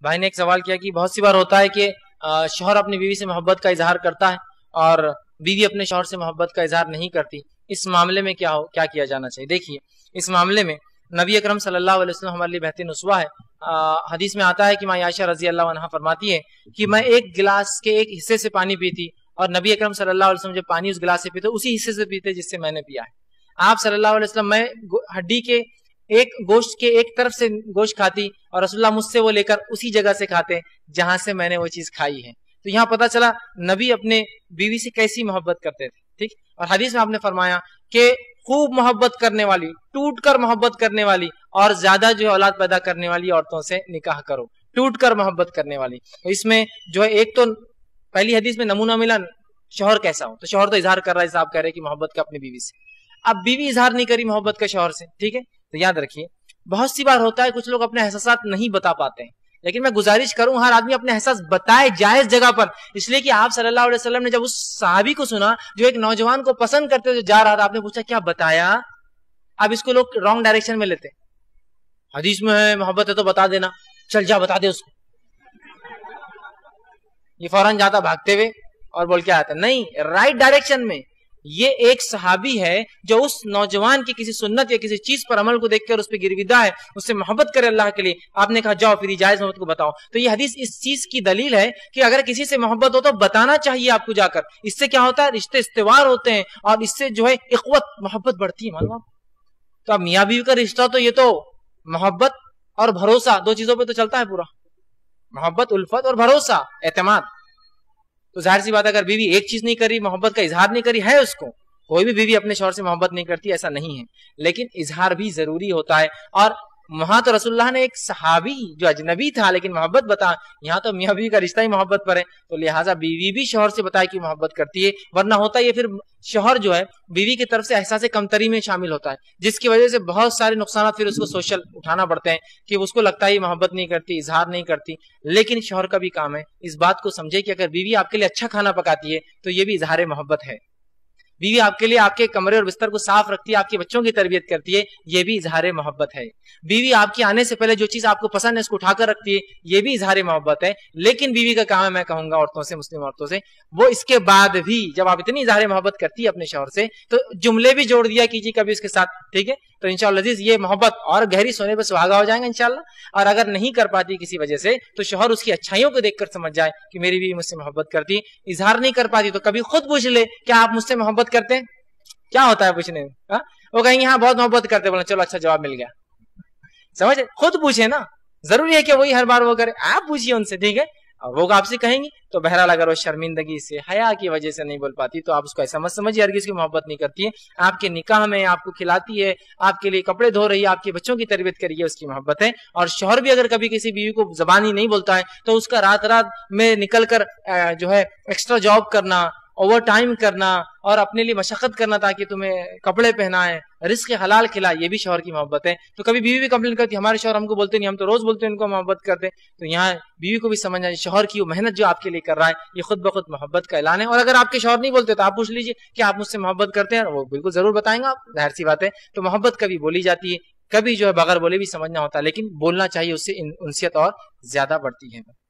بھائی نے ایک سوال کیا کہ بہت سی بار ہوتا ہے کہ شوہر اپنی بیوی سے محبت کا اظہار کرتا ہے اور بیوی اپنے شوہر سے محبت کا اظہار نہیں کرتی، اس معاملے میں کیا کیا جانا چاہیے؟ دیکھیے، اس معاملے میں نبی اکرم صلی اللہ علیہ وسلم ہمارے لیے بہترین اسوہ ہے۔ حدیث میں آتا ہے کہ ماں عائشہ رضی اللہ عنہا فرماتی ہے کہ میں ایک گلاس کے ایک حصے سے پانی پیتی اور نبی اکرم صلی اللہ علیہ وسلم جب پانی اس گلاس سے پیتے اسی حصے سے پیتے جس سے میں نے پیا ہے۔ آپ صلی اللہ علیہ وسلم میں ہڈی کے گوشت کے ایک طرف سے گوشت کھاتی اور رسول اللہ مجھ سے وہ لے کر اسی جگہ سے کھاتے جہاں سے میں نے وہ چیز کھائی ہے۔ تو یہاں پتہ چلا نبی اپنے بیوی سے کیسی محبت کرتے تھے، ٹھیک۔ اور حدیث میں آپ نے فرمایا کہ خوب محبت کرنے والی، ٹوٹ کر محبت کرنے والی اور زیادہ جو ہے اولاد پیدا کرنے والی عورتوں سے نکاح کرو، ٹوٹ کر محبت کرنے والی۔ اس میں جو ہے ایک تو پہلی حدیث میں نمونہ ملا شوہر کیسا ہو، تو شوہر تو اظہار کر رہا ہے، جیسا آپ کہہ رہے ہیں کہ محبت کا اپنی بیوی سے۔ اب بیوی اظہار نہیں کری محبت کا شوہر سے، ٹھیک ہے، تو یاد رکھیے بہت سی بار ہوتا ہے کچھ لوگ اپنے احساسات نہیں بتا پاتے ہیں، لیکن میں گزارش کروں ہر آدمی اپنے احساس بتائے جائز جگہ پر، اس لیے کہ آپ صلی اللہ علیہ وسلم نے جب اس صحابی کو سنا جو ایک نوجوان کو پسند کرتے ہوئے جا رہا تھا، آپ نے پوچھا کیا بتایا؟ اب اس کو لوگ رانگ ڈائریکشن میں لیتے، حدیث میں ہے محبت ہے تو بتا دینا، چل جا بتا دے اس کو، یہ فوراً جاتا بھاگتے ہوئے اور بول کے آتا، نہیں، رائٹ ڈائریکشن میں۔ یہ ایک صحابی ہے جو اس نوجوان کی کسی سنت یا کسی چیز پر عمل کو دیکھ کر اس پہ گرویدہ ہے، اس سے محبت کرے اللہ کے لیے، آپ نے کہا جاؤ پھر جائز محبت کو بتاؤ۔ تو یہ حدیث اس چیز کی دلیل ہے کہ اگر کسی سے محبت ہو تو بتانا چاہیے آپ کو جا کر، اس سے کیا ہوتا ہے رشتے استوار ہوتے ہیں اور اس سے جو ہے اخوت محبت بڑھتی ہے، معلوم۔ تو اب میاں بیوی کا رشتہ تو یہ تو محبت اور بھروسہ دو چیزوں پہ تو چلتا ہے پورا، محبت، الفت اور بھروسہ، اعتماد۔ تو ظاہر سی بات ہے اگر بیوی ایک چیز نہیں کری، محبت کا اظہار نہیں کری ہے، اس کو کوئی بھی بیوی اپنے شوہر سے محبت نہیں کرتی، ایسا نہیں ہے، لیکن اظہار بھی ضروری ہوتا ہے۔ اور وہاں تو رسول اللہ نے ایک صحابی جو اجنبی تھا لیکن محبت بتا، یہاں تو میاں بیوی کا رشتہ ہی محبت پر ہے، تو لہٰذا بیوی بھی شوہر سے بتائے کہ محبت کرتی ہے، ورنہ ہوتا یہ پھر شوہر جو ہے بیوی کی طرف سے احساس کمتری میں شامل ہوتا ہے، جس کی وجہ سے بہت سارے نقصانات پھر اس کو سوشل اٹھانا پڑتے ہیں کہ اس کو لگتا ہے یہ محبت نہیں کرتی، اظہار نہیں کرتی۔ لیکن شوہر کا بھی کام ہے اس بات کو سمجھے کہ اگر بیوی آپ کے لیے اچھا کھانا پکاتی ہے تو یہ بھی اظہار محبت ہے، بیوی آپ کے لیے آپ کے کمرے اور بستر کو صاف رکھتی ہے، آپ کے بچوں کی تربیت کرتی ہے، یہ بھی اظہار محبت ہے۔ بیوی آپ کے آنے سے پہلے جو چیز آپ کو پسند ہے اس کو اٹھا کر رکھتی ہے، یہ بھی اظہار محبت ہے۔ لیکن بیوی کا کام ہے، میں کہوں گا عورتوں سے، مسلم عورتوں سے، وہ اس کے بعد بھی جب آپ اتنی اظہار محبت کرتی ہے اپنے شوہر سے تو جملے بھی جوڑ دیا کیجیے کبھی اس کے ساتھ، ٹھیک ہے، تو انشاءاللہ عزیز یہ محبت اور گہری سونے پہ سہاگا ہو جائیں گا انشاءاللہ۔ اور اگر نہیں کر پاتی کسی وجہ سے تو شوہر اس کی اچھائیوں کو دیکھ کر سمجھ جائے کہ میری بیوی مجھ سے محبت کرتی ہے۔ اظہار نہیں کر پاتی تو کبھی خود پوچھ لے کیا آپ مجھ سے محبت کرتے ہیں؟ کیا ہوتا ہے پوچھنے میں؟ وہ کہیں گے ہاں بہت محبت کرتے، بولے چلو اچھا جواب مل گیا، سمجھ؟ خود پوچھے نا، ضروری ہے کہ وہی ہر بار وہ کرے، آپ پوچھیے ان سے، ٹھیک ہے، اور وہ آپ سے کہیں گی تو بہرحال اگر وہ شرمندگی سے حیا کی وجہ سے نہیں بول پاتی تو آپ اس کو ایسا مت سمجھیے ہرگز کی محبت نہیں کرتی ہے، آپ کے نکاح میں آپ کو کھلاتی ہے، آپ کے لیے کپڑے دھو رہی ہے، آپ کے بچوں کی تربیت کری ہے، اس کی محبت ہے۔ اور شوہر بھی اگر کبھی کسی بیوی کو زبانی نہیں بولتا ہے تو اس کا رات رات میں نکل کر جو ہے ایکسٹرا جاب کرنا، اوور ٹائم کرنا اور اپنے لیے مشقت کرنا تاکہ تمہیں کپڑے پہنائے، رزق حلال کھلائے، یہ بھی شوہر کی محبت ہے۔ تو کبھی بیوی بھی کمپلین کرتی ہمارے شوہر ہم کو بولتے نہیں، ہم تو روز بولتے ہیں ان کو محبت کرتے، تو یہاں بیوی کو بھی سمجھنا ہے شوہر کی وہ محنت جو آپ کے لیے کر رہا ہے یہ خود بخود محبت کا اعلان ہے۔ اور اگر آپ کے شوہر نہیں بولتے تو آپ پوچھ لیجئے کہ آپ مجھ سے محبت کرتے ہیں، وہ بالکل ضرور بتائیں گا، ظاہر سی بات ہے۔ تو محبت کبھی بولی جاتی ہے، کبھی جو ہے بغیر بولے بھی سمجھنا ہوتا ہے، لیکن بولنا چاہیے، اس سے انسیت اور زیادہ بڑھتی ہے۔